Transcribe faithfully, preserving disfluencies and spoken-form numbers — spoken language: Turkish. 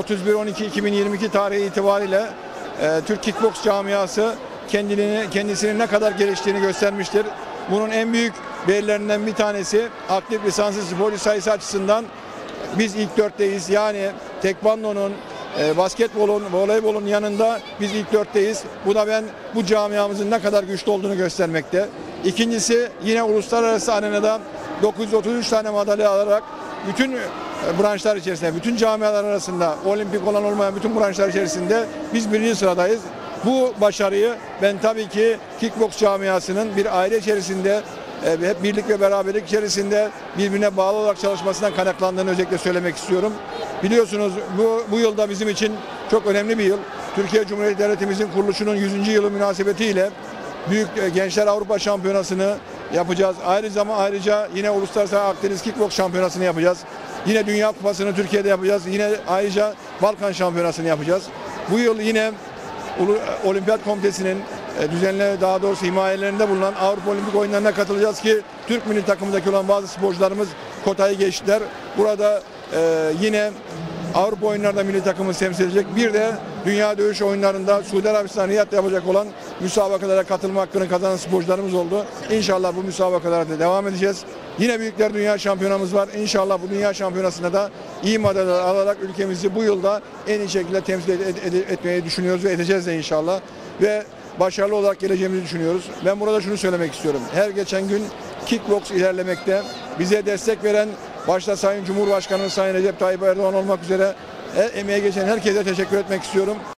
otuz bir on iki iki bin yirmi iki tarihi itibariyle e, Türk kickboks camiası kendini kendisinin ne kadar geliştiğini göstermiştir. Bunun en büyük verilerinden bir tanesi aktif lisanslı sporcu sayısı açısından biz ilk dörtteyiz. Yani tekvandonun, e, basketbolun, voleybolun yanında biz ilk dörtteyiz. Bu da ben bu camiamızın ne kadar güçlü olduğunu göstermekte. İkincisi yine uluslararası arenada dokuz yüz otuz üç tane madalya alarak bütün branşlar içerisinde, bütün camialar arasında, olimpik olan olmayan bütün branşlar içerisinde biz birinci sıradayız. Bu başarıyı ben tabii ki kickboks camiasının bir aile içerisinde, hep birlik ve beraberlik içerisinde birbirine bağlı olarak çalışmasından kaynaklandığını özellikle söylemek istiyorum. Biliyorsunuz bu, bu yılda bizim için çok önemli bir yıl. Türkiye Cumhuriyeti Devletimizin kuruluşunun yüzüncü yılı münasebetiyle Büyük Gençler Avrupa Şampiyonası'nı yapacağız. Ayrıca, ayrıca yine Uluslararası Akdeniz Kickboks Şampiyonası'nı yapacağız. Yine Dünya Kupası'nı Türkiye'de yapacağız. Yine ayrıca Balkan Şampiyonası'nı yapacağız. Bu yıl yine Olimpiyat Komitesi'nin düzenli, daha doğrusu himayelerinde bulunan Avrupa Olimpik Oyunları'na katılacağız ki Türk milli takımındaki olan bazı sporcularımız kotayı geçtiler. Burada e, yine Avrupa Oyunları'nda milli takımımız temsil edecek. Bir de Dünya Dövüş Oyunları'nda Suudi Arabistan Riyad'da yapacak olan müsabakalara katılma hakkını kazanan sporcularımız oldu. İnşallah bu müsabakalara da devam edeceğiz. Yine Büyükler Dünya Şampiyonamız var. İnşallah bu Dünya Şampiyonası'nda da iyi madalyalar alarak ülkemizi bu yılda en iyi şekilde temsil et, et, et, etmeyi düşünüyoruz ve edeceğiz de inşallah. Ve başarılı olarak geleceğimizi düşünüyoruz. Ben burada şunu söylemek istiyorum. Her geçen gün kickboks ilerlemekte. Bize destek veren başta Sayın Cumhurbaşkanımız Sayın Recep Tayyip Erdoğan olmak üzere emeğe geçen herkese teşekkür etmek istiyorum.